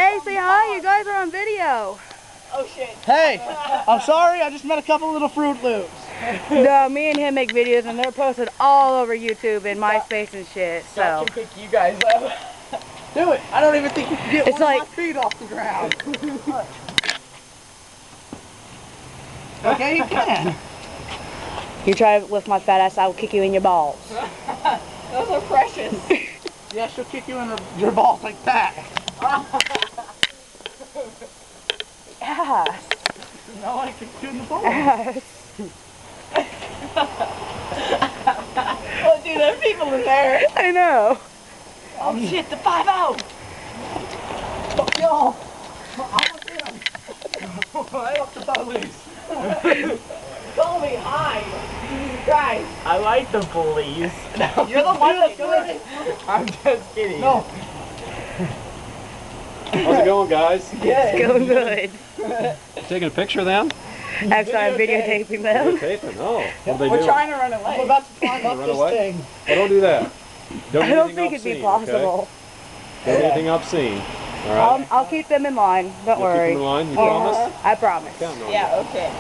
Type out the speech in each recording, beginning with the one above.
Hey, say hi, you guys are on video. Oh shit. Hey, I'm sorry, I just met a couple little Fruit Loops. No, me and him make videos and they're posted all over YouTube and MySpace and shit, so. I can pick you guys up. Do it. I don't even think you can get It's one like- of my feet off the ground. Okay, you can. You try to lift my fat ass, I will kick you in your balls. Those are precious. Yeah, she'll kick you in your balls like that. Ass. No, I kick you in the balls. Ass. Oh dude, there are people in there. I know. Oh shit, the 5-0. Fuck y'all. I'm with him. Fuck the bullies. Call me high. Guys. I like the bullies. You're the one that's doing it. I'm just kidding. No. How's it going, guys? Yeah. It's going good. Taking a picture of them? Actually, I'm videotaping them. Taping. Oh, what are they We're doing? trying to run I'm away. about to climb up Run this away? thing. Well, don't do that. Don't I do don't anything think it'd be obscene, possible. Okay? Don't do anything obscene. All right. I'll keep them in line. Don't You'll worry. keep them in line. You promise? I promise. Counting on Yeah, okay.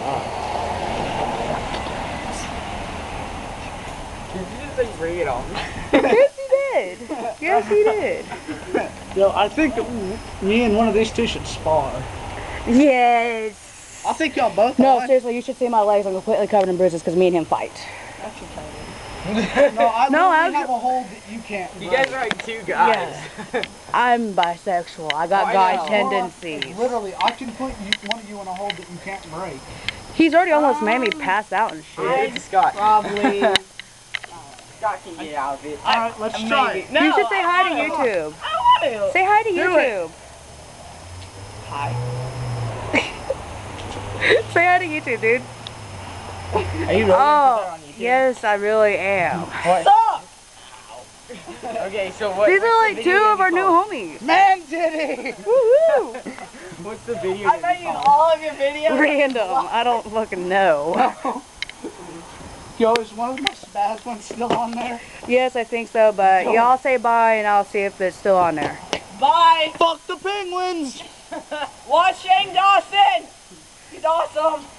Did you just like bring it on? Yes, he did. Yes, he did. Yo, I think that me and one of these two should spar. Yes. I think y'all both No, on. seriously, you should see my legs. I'm completely covered in bruises because me and him fight. No, I No, literally I was- have a hold that you can't You break. guys are like two guys. I'm bisexual. I got Oh, I guy know. tendencies. Literally, I can put one of you in a hold that you can't break. He's already almost made me pass out and shit. It's Scott. Probably. Scott can get out of it. Alright, let's try it. No, You should say hi to I YouTube. want to. Say hi to Do YouTube. Hi. Say hi to YouTube, dude. Are you really Oh, yes, I really am. Stop! Okay, so what? These are what's like the two video of our new called? homies. Man did it! Woohoo! What's the video? I bet you all of your videos. Random. I don't fucking know. Yo, is one of my spaz ones still on there? Yes, I think so, but y'all say bye and I'll see if it's still on there. Bye. Fuck the penguins! Watch Shane Dawson. He's awesome.